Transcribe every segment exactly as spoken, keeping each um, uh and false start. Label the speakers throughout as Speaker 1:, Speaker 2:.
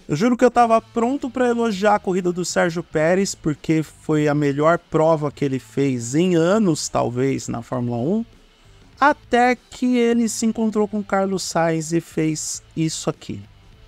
Speaker 1: Eu juro que eu tava pronto para elogiar a corrida do Sérgio Pérez, porque foi a melhor prova que ele fez em anos, talvez, na Fórmula um, até que ele se encontrou com o Carlos Sainz e fez isso aqui.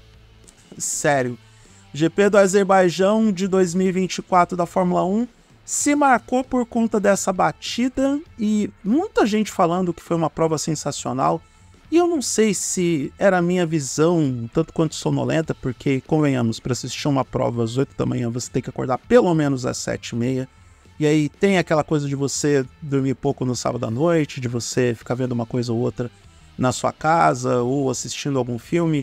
Speaker 1: Sério, o G P do Azerbaijão de dois mil e vinte e quatro da Fórmula um se marcou por conta dessa batida e muita gente falando que foi uma prova sensacional. E eu não sei se era a minha visão, tanto quanto sonolenta, porque, convenhamos, para assistir uma prova às oito da manhã você tem que acordar pelo menos às sete e meia. E aí tem aquela coisa de você dormir pouco no sábado à noite, de você ficar vendo uma coisa ou outra na sua casa ou assistindo algum filme.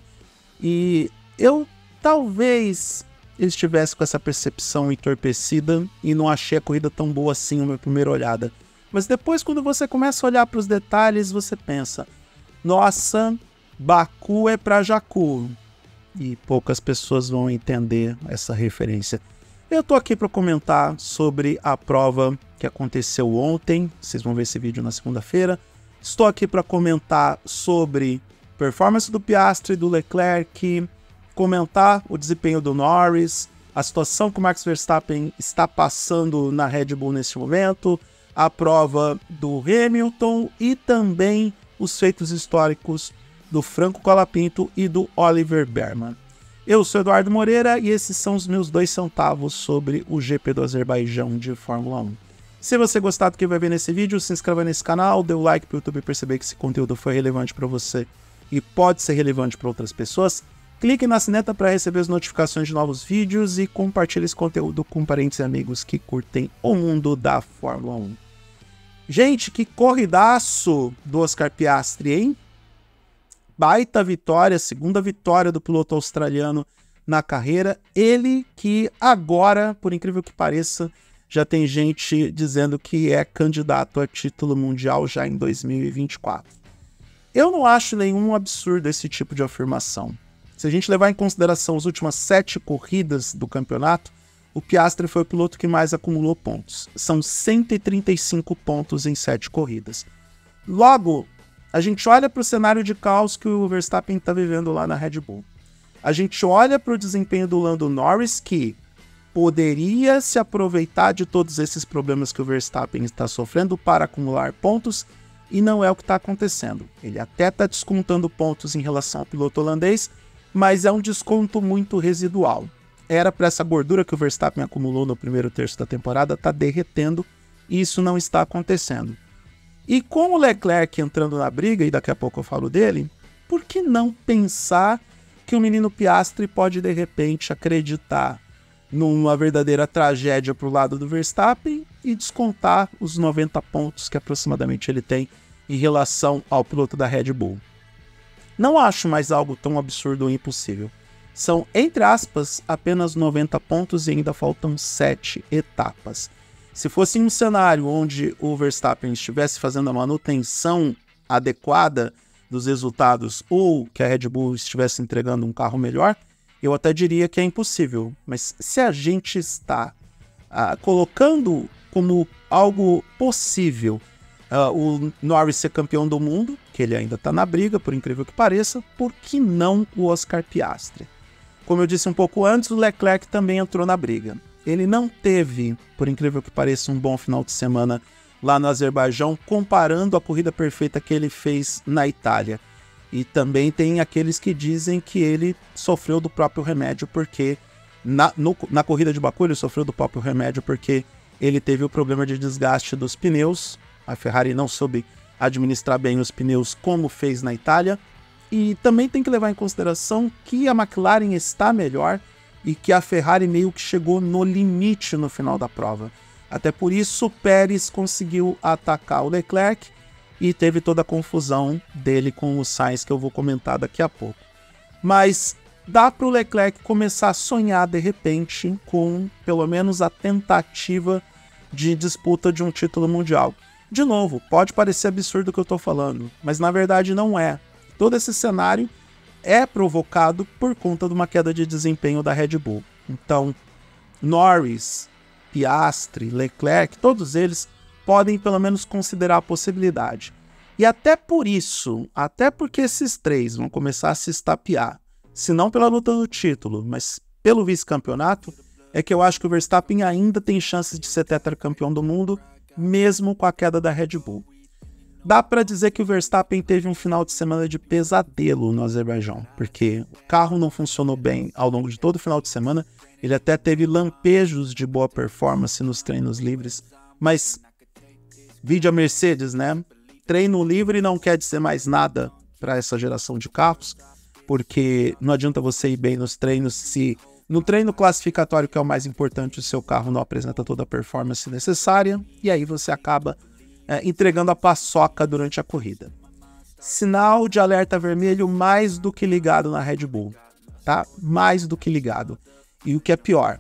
Speaker 1: E eu talvez estivesse com essa percepção entorpecida e não achei a corrida tão boa assim na minha primeira olhada. Mas depois, quando você começa a olhar para os detalhes, você pensa: nossa, Baku é pra Jakku. E poucas pessoas vão entender essa referência. Eu tô aqui para comentar sobre a prova que aconteceu ontem. Vocês vão ver esse vídeo na segunda-feira. Estou aqui para comentar sobre performance do Piastri e do Leclerc, comentar o desempenho do Norris, a situação que o Max Verstappen está passando na Red Bull nesse momento, a prova do Hamilton e também os feitos históricos do Franco Colapinto e do Oliver Bearman. Eu sou Eduardo Moreira e esses são os meus dois centavos sobre o G P do Azerbaijão de Fórmula um. Se você gostar do que vai ver nesse vídeo, se inscreva nesse canal, dê o like para o YouTube perceber que esse conteúdo foi relevante para você e pode ser relevante para outras pessoas. Clique na sineta para receber as notificações de novos vídeos e compartilhe esse conteúdo com parentes e amigos que curtem o mundo da Fórmula um. Gente, que corridaço do Oscar Piastri, hein? Baita vitória, segunda vitória do piloto australiano na carreira. Ele que agora, por incrível que pareça, já tem gente dizendo que é candidato a título mundial já em dois mil e vinte e quatro. Eu não acho nenhum absurdo esse tipo de afirmação. Se a gente levar em consideração as últimas sete corridas do campeonato, o Piastri foi o piloto que mais acumulou pontos. São cento e trinta e cinco pontos em sete corridas. Logo, a gente olha para o cenário de caos que o Verstappen está vivendo lá na Red Bull. A gente olha para o desempenho do Lando Norris, que poderia se aproveitar de todos esses problemas que o Verstappen está sofrendo para acumular pontos, e não é o que está acontecendo. Ele até está descontando pontos em relação ao piloto holandês, mas é um desconto muito residual. Era para essa gordura que o Verstappen acumulou no primeiro terço da temporada tá derretendo e isso não está acontecendo. E com o Leclerc entrando na briga, e daqui a pouco eu falo dele, por que não pensar que o menino Piastri pode de repente acreditar numa verdadeira tragédia para o lado do Verstappen e descontar os noventa pontos que aproximadamente ele tem em relação ao piloto da Red Bull? Não acho mais algo tão absurdo ou impossível. São, entre aspas, apenas noventa pontos e ainda faltam sete etapas. Se fosse um cenário onde o Verstappen estivesse fazendo a manutenção adequada dos resultados ou que a Red Bull estivesse entregando um carro melhor, eu até diria que é impossível. Mas se a gente está ah, colocando como algo possível ah, o Norris ser campeão do mundo, que ele ainda está na briga, por incrível que pareça, por que não o Oscar Piastri? Como eu disse um pouco antes, o Leclerc também entrou na briga. Ele não teve, por incrível que pareça, um bom final de semana lá no Azerbaijão, comparando a corrida perfeita que ele fez na Itália. E também tem aqueles que dizem que ele sofreu do próprio remédio, porque na, no, na corrida de Baku ele sofreu do próprio remédio porque ele teve o problema de desgaste dos pneus. A Ferrari não soube administrar bem os pneus como fez na Itália. E também tem que levar em consideração que a McLaren está melhor e que a Ferrari meio que chegou no limite no final da prova. Até por isso, o Pérez conseguiu atacar o Leclerc e teve toda a confusão dele com o Sainz, que eu vou comentar daqui a pouco. Mas dá para o Leclerc começar a sonhar, de repente, com pelo menos a tentativa de disputa de um título mundial. De novo, pode parecer absurdo o que eu estou falando, mas na verdade não é. Todo esse cenário é provocado por conta de uma queda de desempenho da Red Bull. Então, Norris, Piastri, Leclerc, todos eles podem pelo menos considerar a possibilidade. E até por isso, até porque esses três vão começar a se estapear se não pela luta do título, mas pelo vice-campeonato, é que eu acho que o Verstappen ainda tem chances de ser tetracampeão do mundo, mesmo com a queda da Red Bull. Dá para dizer que o Verstappen teve um final de semana de pesadelo no Azerbaijão, porque o carro não funcionou bem ao longo de todo o final de semana, ele até teve lampejos de boa performance nos treinos livres, mas vide a Mercedes, né? Treino livre não quer dizer mais nada para essa geração de carros, porque não adianta você ir bem nos treinos se no treino classificatório, que é o mais importante, o seu carro não apresenta toda a performance necessária, e aí você acaba é, entregando a paçoca durante a corrida. Sinal de alerta vermelho mais do que ligado na Red Bull, tá? Mais do que ligado. E o que é pior,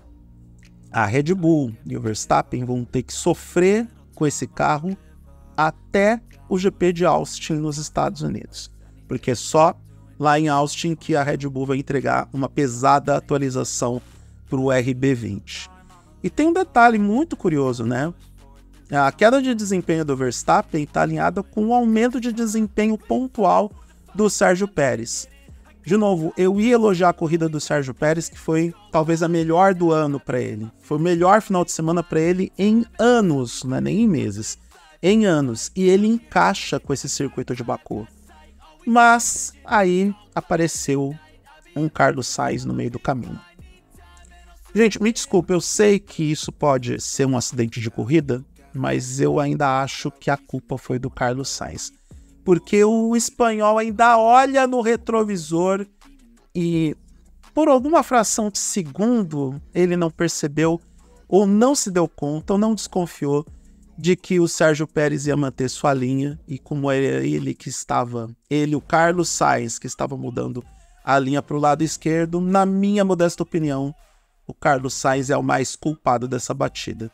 Speaker 1: a Red Bull e o Verstappen vão ter que sofrer com esse carro até o G P de Austin nos Estados Unidos, porque é só lá em Austin que a Red Bull vai entregar uma pesada atualização para o R B vinte. E tem um detalhe muito curioso, né? A queda de desempenho do Verstappen está alinhada com o aumento de desempenho pontual do Sérgio Pérez. De novo, eu ia elogiar a corrida do Sérgio Pérez, que foi talvez a melhor do ano para ele. Foi o melhor final de semana para ele em anos, não é nem em meses, em anos. E ele encaixa com esse circuito de Baku. Mas aí apareceu um Carlos Sainz no meio do caminho. Gente, me desculpa, eu sei que isso pode ser um acidente de corrida, mas eu ainda acho que a culpa foi do Carlos Sainz. Porque o espanhol ainda olha no retrovisor e, por alguma fração de segundo, ele não percebeu, ou não se deu conta, ou não desconfiou de que o Sérgio Pérez ia manter sua linha, e como era ele que estava, ele, o Carlos Sainz, que estava mudando a linha para o lado esquerdo, na minha modesta opinião, o Carlos Sainz é o mais culpado dessa batida.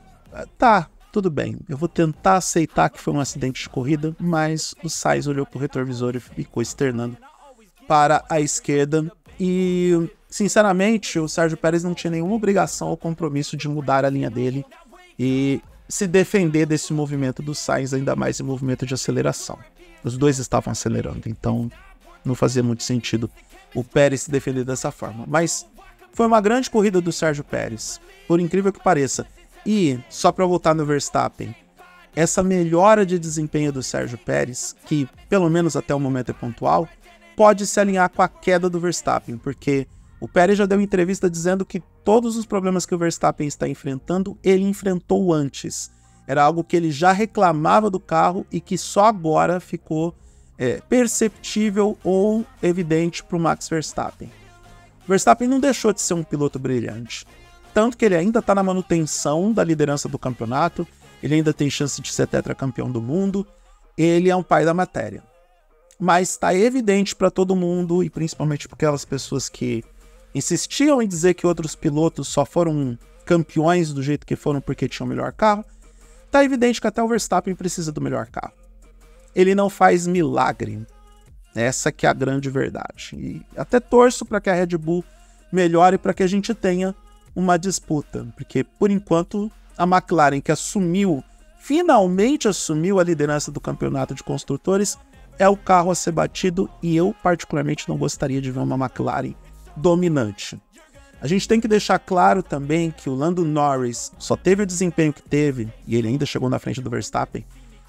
Speaker 1: Tá, tudo bem, eu vou tentar aceitar que foi um acidente de corrida, mas o Sainz olhou para o retrovisor e ficou externando para a esquerda, e sinceramente o Sérgio Pérez não tinha nenhuma obrigação ou compromisso de mudar a linha dele e se defender desse movimento do Sainz, ainda mais em movimento de aceleração. Os dois estavam acelerando, então não fazia muito sentido o Pérez se defender dessa forma. Mas foi uma grande corrida do Sérgio Pérez, por incrível que pareça. E, só para voltar no Verstappen, essa melhora de desempenho do Sérgio Pérez, que pelo menos até o momento é pontual, pode se alinhar com a queda do Verstappen, porque o Pérez já deu entrevista dizendo que todos os problemas que o Verstappen está enfrentando, ele enfrentou antes. Era algo que ele já reclamava do carro e que só agora ficou é, perceptível ou evidente para o Max Verstappen. O Verstappen não deixou de ser um piloto brilhante. Tanto que ele ainda está na manutenção da liderança do campeonato, ele ainda tem chance de ser tetracampeão do mundo, ele é um pai da matéria. Mas está evidente para todo mundo, e principalmente para aquelas pessoas que insistiam em dizer que outros pilotos só foram campeões do jeito que foram porque tinham o melhor carro, está evidente que até o Verstappen precisa do melhor carro. Ele não faz milagre, essa que é a grande verdade. E até torço para que a Red Bull melhore para que a gente tenha uma disputa, porque por enquanto a McLaren, que assumiu, finalmente assumiu a liderança do campeonato de construtores, é o carro a ser batido, e eu particularmente não gostaria de ver uma McLaren dominante. A gente tem que deixar claro também que o Lando Norris só teve o desempenho que teve, e ele ainda chegou na frente do Verstappen,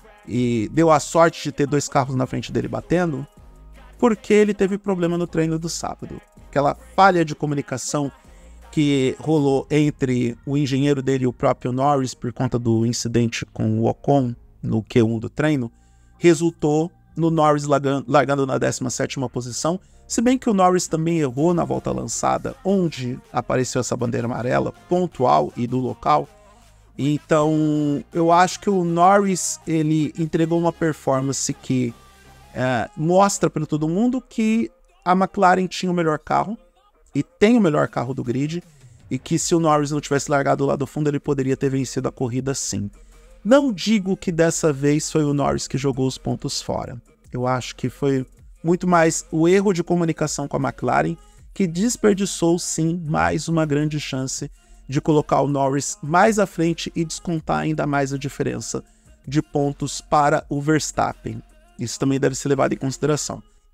Speaker 1: e deu a sorte de ter dois carros na frente dele batendo, porque ele teve problema no treino do sábado. Aquela falha de comunicação que rolou entre o engenheiro dele e o próprio Norris por conta do incidente com o Ocon no Q um do treino, resultou no Norris largando, largando na décima sétima posição, se bem que o Norris também errou na volta lançada, onde apareceu essa bandeira amarela pontual e do local. Então eu acho que o Norris ele entregou uma performance que é, mostra para todo mundo que a McLaren tinha o melhor carro, e tem o melhor carro do grid, e que se o Norris não tivesse largado lá do fundo, ele poderia ter vencido a corrida sim. Não digo que dessa vez foi o Norris que jogou os pontos fora. Eu acho que foi muito mais o erro de comunicação com a McLaren, que desperdiçou sim mais uma grande chance de colocar o Norris mais à frente e descontar ainda mais a diferença de pontos para o Verstappen. Isso também deve ser levado em consideração.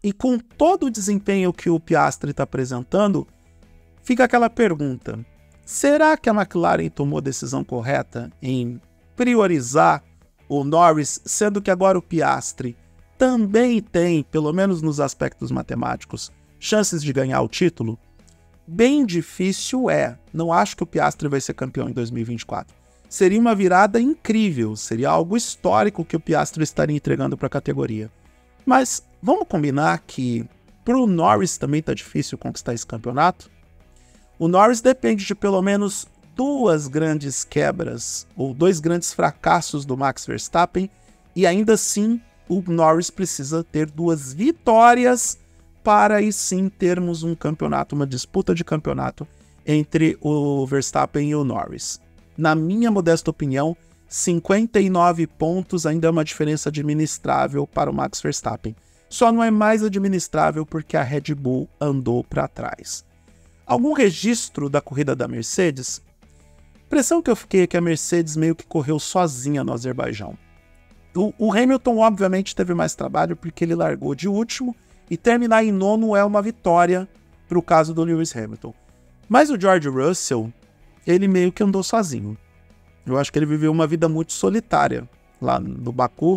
Speaker 1: E com todo o desempenho que o Piastri está apresentando, fica aquela pergunta: será que a McLaren tomou a decisão correta em priorizar o Norris, sendo que agora o Piastri também tem, pelo menos nos aspectos matemáticos, chances de ganhar o título? Bem difícil é. Não acho que o Piastri vai ser campeão em dois mil e vinte e quatro. Seria uma virada incrível, seria algo histórico que o Piastri estaria entregando para a categoria. Mas vamos combinar que para o Norris também está difícil conquistar esse campeonato? O Norris depende de pelo menos duas grandes quebras, ou dois grandes fracassos do Max Verstappen, e ainda assim o Norris precisa ter duas vitórias para aí sim termos um campeonato, uma disputa de campeonato entre o Verstappen e o Norris. Na minha modesta opinião, cinquenta e nove pontos ainda é uma diferença administrável para o Max Verstappen. Só não é mais administrável porque a Red Bull andou para trás. Algum registro da corrida da Mercedes? A impressão que eu fiquei é que a Mercedes meio que correu sozinha no Azerbaijão. O, o Hamilton obviamente teve mais trabalho porque ele largou de último, e terminar em nono é uma vitória para o caso do Lewis Hamilton. Mas o George Russell, ele meio que andou sozinho. Eu acho que ele viveu uma vida muito solitária lá no Baku,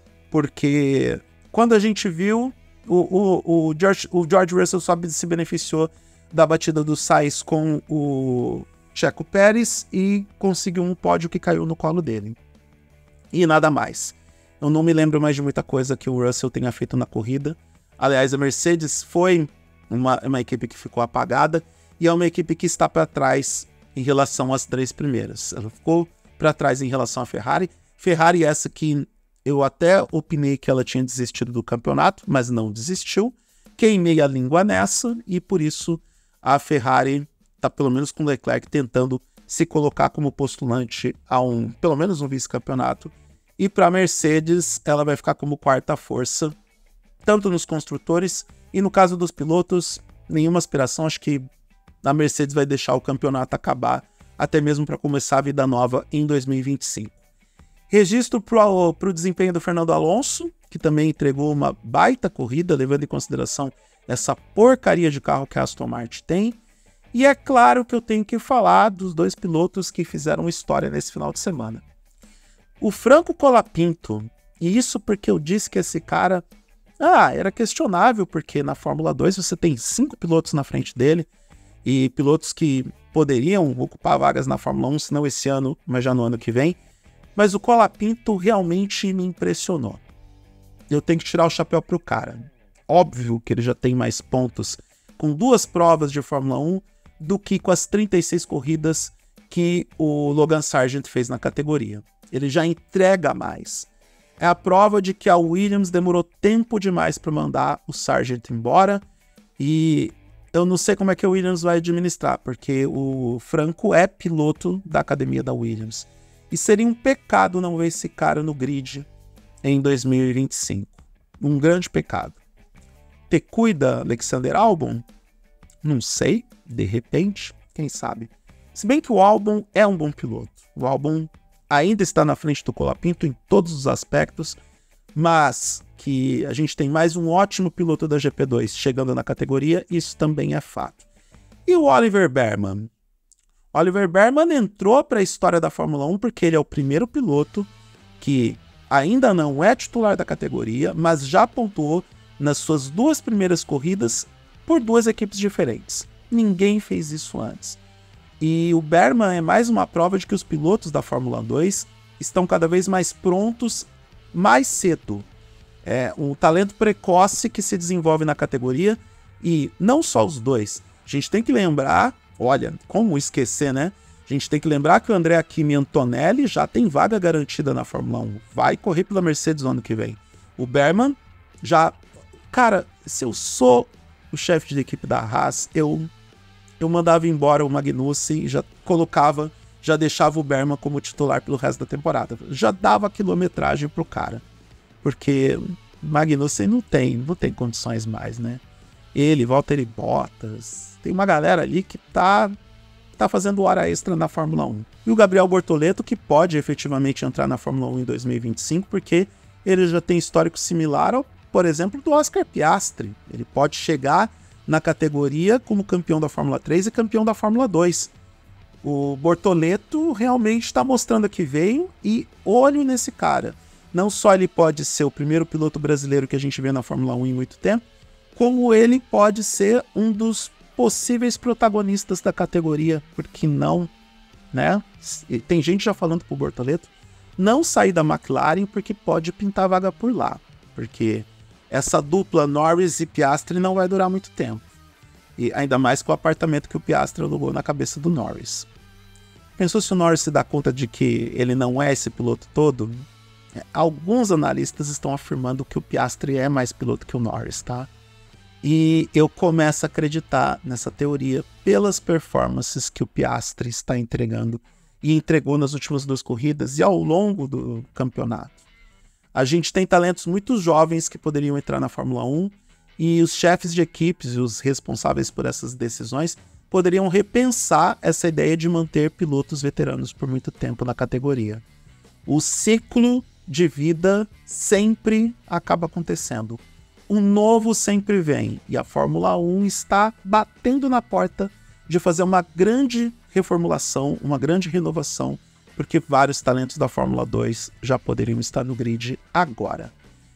Speaker 1: porque quando a gente viu, o, o, o, George, o George Russell só se beneficiou da batida do Sainz com o Checo Pérez e conseguiu um pódio que caiu no colo dele. E nada mais. Eu não me lembro mais de muita coisa que o Russell tenha feito na corrida. Aliás, a Mercedes foi uma, uma equipe que ficou apagada e é uma equipe que está para trás em relação às três primeiras. Ela ficou para trás em relação à Ferrari. Ferrari essa que eu até opinei que ela tinha desistido do campeonato, mas não desistiu. Queimei a língua nessa e por isso a Ferrari está pelo menos com o Leclerc tentando se colocar como postulante a um, pelo menos um vice-campeonato. E para a Mercedes, ela vai ficar como quarta força, tanto nos construtores e no caso dos pilotos, nenhuma aspiração. Acho que a Mercedes vai deixar o campeonato acabar, até mesmo para começar a vida nova em dois mil e vinte e cinco. Registro para o desempenho do Fernando Alonso, que também entregou uma baita corrida, levando em consideração essa porcaria de carro que a Aston Martin tem. E é claro que eu tenho que falar dos dois pilotos que fizeram história nesse final de semana. O Franco Colapinto, e isso porque eu disse que esse cara ah, era questionável, porque na Fórmula dois você tem cinco pilotos na frente dele, e pilotos que poderiam ocupar vagas na Fórmula um, se não esse ano, mas já no ano que vem. Mas o Colapinto realmente me impressionou. Eu tenho que tirar o chapéu pro cara. Óbvio que ele já tem mais pontos com duas provas de Fórmula um do que com as trinta e seis corridas que o Logan Sargent fez na categoria. Ele já entrega mais. É a prova de que a Williams demorou tempo demais para mandar o Sargent embora, e eu não sei como é que a Williams vai administrar, porque o Franco é piloto da academia da Williams. E seria um pecado não ver esse cara no grid em dois mil e vinte e cinco. Um grande pecado. Te cuida Alexander Albon? Não sei, de repente, quem sabe. Se bem que o Albon é um bom piloto. O Albon ainda está na frente do Colapinto em todos os aspectos, mas que a gente tem mais um ótimo piloto da G P dois chegando na categoria, isso também é fato. E o Oliver Behrman? Oliver Behrman entrou para a história da Fórmula um porque ele é o primeiro piloto que ainda não é titular da categoria, mas já pontuou nas suas duas primeiras corridas por duas equipes diferentes. Ninguém fez isso antes. E o Behrman é mais uma prova de que os pilotos da Fórmula dois estão cada vez mais prontos mais cedo. É um talento precoce que se desenvolve na categoria, e não só os dois. A gente tem que lembrar, olha, como esquecer, né? A gente tem que lembrar que o Andrea Kimi Antonelli já tem vaga garantida na Fórmula um. Vai correr pela Mercedes no ano que vem. O Behrman já... Cara, se eu sou o chefe de equipe da Haas, eu... eu mandava embora o Magnussen e já colocava, já deixava o Behrman como titular pelo resto da temporada. Já dava quilometragem pro cara. Porque Magnussen não tem, não tem condições mais, né? Ele, Valtteri Bottas, tem uma galera ali que tá, tá fazendo hora extra na Fórmula um. E o Gabriel Bortoleto, que pode efetivamente entrar na Fórmula um em dois mil e vinte e cinco, porque ele já tem histórico similar ao por exemplo, do Oscar Piastri. Ele pode chegar na categoria como campeão da Fórmula três e campeão da Fórmula dois. O Bortoleto realmente está mostrando que veio, e olho nesse cara. Não só ele pode ser o primeiro piloto brasileiro que a gente vê na Fórmula um em muito tempo, como ele pode ser um dos possíveis protagonistas da categoria, porque não, né? Tem gente já falando pro Bortoleto não sair da McLaren, porque pode pintar vaga por lá, porque essa dupla Norris e Piastri não vai durar muito tempo, e ainda mais com o apartamento que o Piastri alugou na cabeça do Norris. Pensou se o Norris se dá conta de que ele não é esse piloto todo? Alguns analistas estão afirmando que o Piastri é mais piloto que o Norris, tá? E eu começo a acreditar nessa teoria pelas performances que o Piastri está entregando e entregou nas últimas duas corridas e ao longo do campeonato. A gente tem talentos muito jovens que poderiam entrar na Fórmula um, e os chefes de equipes e os responsáveis por essas decisões poderiam repensar essa ideia de manter pilotos veteranos por muito tempo na categoria. O ciclo de vida sempre acaba acontecendo. Um novo sempre vem, e a Fórmula um está batendo na porta de fazer uma grande reformulação, uma grande renovação, porque vários talentos da Fórmula dois já poderiam estar no grid agora.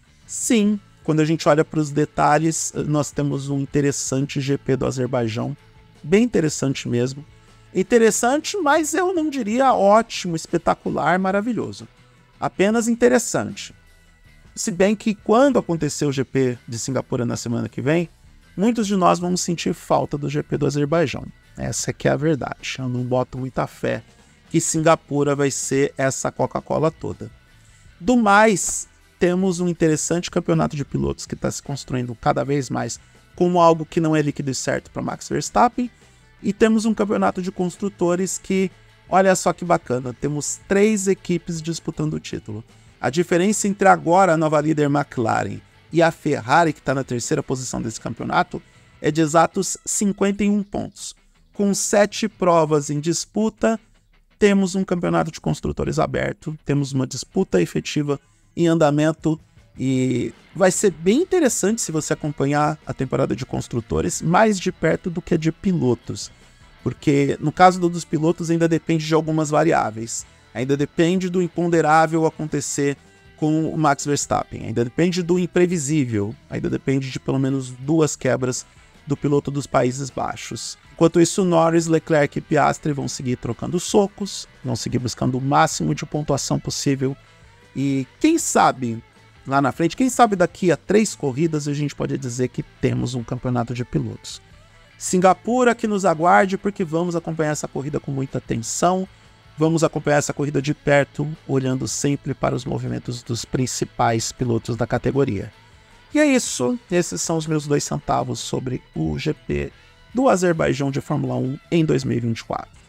Speaker 1: Sim, quando a gente olha para os detalhes, nós temos um interessante G P do Azerbaijão, bem interessante mesmo. Interessante, mas eu não diria ótimo, espetacular, maravilhoso. Apenas interessante. Se bem que quando acontecer o G P de Singapura na semana que vem, muitos de nós vamos sentir falta do G P do Azerbaijão. Essa que é a verdade. Eu não boto muita fé que Singapura vai ser essa Coca-Cola toda. Do mais, temos um interessante campeonato de pilotos que está se construindo cada vez mais como algo que não é líquido e certo para Max Verstappen, e temos um campeonato de construtores que, olha só que bacana, temos três equipes disputando o título. A diferença entre agora a nova líder McLaren e a Ferrari, que está na terceira posição desse campeonato, é de exatos cinquenta e um pontos. Com sete provas em disputa, temos um campeonato de construtores aberto, temos uma disputa efetiva em andamento, e vai ser bem interessante se você acompanhar a temporada de construtores mais de perto do que a de pilotos, porque no caso dos pilotos ainda depende de algumas variáveis, ainda depende do imponderável acontecer com o Max Verstappen, ainda depende do imprevisível, ainda depende de pelo menos duas quebras do piloto dos Países Baixos. Enquanto isso, Norris, Leclerc e Piastri vão seguir trocando socos, vão seguir buscando o máximo de pontuação possível, e quem sabe lá na frente, quem sabe daqui a três corridas a gente pode dizer que temos um campeonato de pilotos. Singapura que nos aguarde, porque vamos acompanhar essa corrida com muita atenção, vamos acompanhar essa corrida de perto, olhando sempre para os movimentos dos principais pilotos da categoria. E é isso, esses são os meus dois centavos sobre o G P do Azerbaijão de Fórmula um em dois mil e vinte e quatro.